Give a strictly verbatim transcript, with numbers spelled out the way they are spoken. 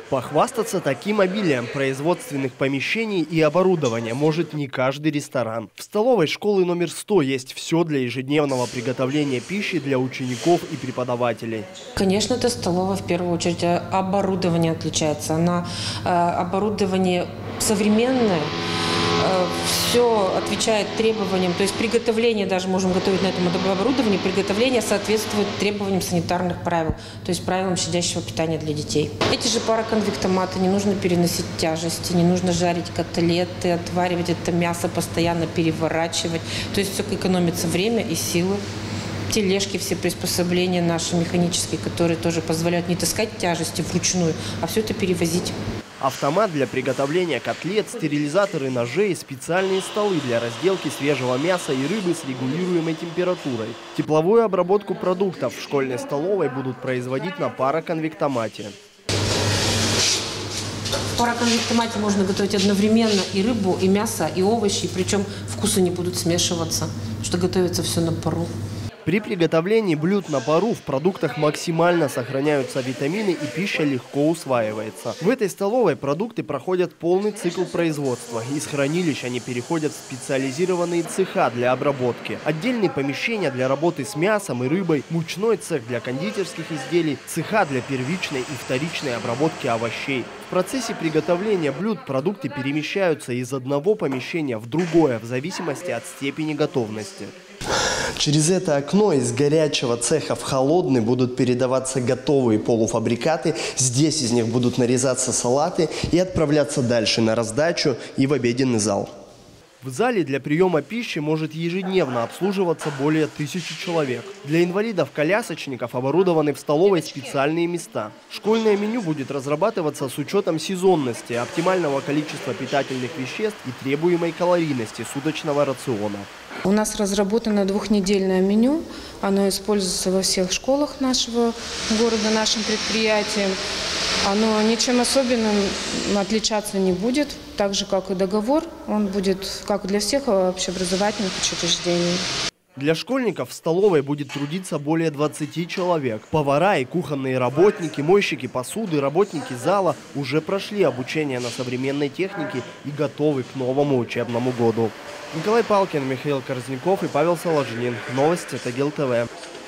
Похвастаться таким обилием производственных помещений и оборудования может не каждый ресторан. В столовой школы номер сто есть все для ежедневного приготовления пищи для учеников и преподавателей. Конечно, это столовая в первую очередь. Оборудование отличается. Она э, оборудование современное. Все отвечает требованиям, то есть приготовление, даже можем готовить на этом оборудовании, приготовление соответствует требованиям санитарных правил, то есть правилам щадящего питания для детей. Эти же пароконвектоматы, не нужно переносить тяжести, не нужно жарить котлеты, отваривать это мясо, постоянно переворачивать, то есть все экономится время и силы. Тележки, все приспособления наши механические, которые тоже позволяют не таскать тяжести вручную, а все это перевозить. Автомат для приготовления котлет, стерилизаторы ножей, специальные столы для разделки свежего мяса и рыбы с регулируемой температурой. Тепловую обработку продуктов в школьной столовой будут производить на пароконвектомате. В пароконвектомате можно готовить одновременно и рыбу, и мясо, и овощи, причем вкусы не будут смешиваться, что готовится все на пару. При приготовлении блюд на пару в продуктах максимально сохраняются витамины и пища легко усваивается. В этой столовой продукты проходят полный цикл производства. Из хранилищ они переходят в специализированные цеха для обработки. Отдельные помещения для работы с мясом и рыбой, мучной цех для кондитерских изделий, цеха для первичной и вторичной обработки овощей. В процессе приготовления блюд продукты перемещаются из одного помещения в другое в зависимости от степени готовности. Через это окно из горячего цеха в холодный будут передаваться готовые полуфабрикаты. Здесь из них будут нарезаться салаты и отправляться дальше на раздачу и в обеденный зал. В зале для приема пищи может ежедневно обслуживаться более тысячи человек. Для инвалидов-колясочников оборудованы в столовой специальные места. Школьное меню будет разрабатываться с учетом сезонности, оптимального количества питательных веществ и требуемой калорийности суточного рациона. У нас разработано двухнедельное меню. Оно используется во всех школах нашего города, нашим предприятием. Оно ничем особенным отличаться не будет, так же, как и договор. Он будет как для всех общеобразовательных учреждений. Для школьников в столовой будет трудиться более двадцати человек. Повара и кухонные работники, мойщики посуды, работники зала уже прошли обучение на современной технике и готовы к новому учебному году. Николай Палкин, Михаил Корзняков и Павел Соложнин. Новости Тагил ТВ.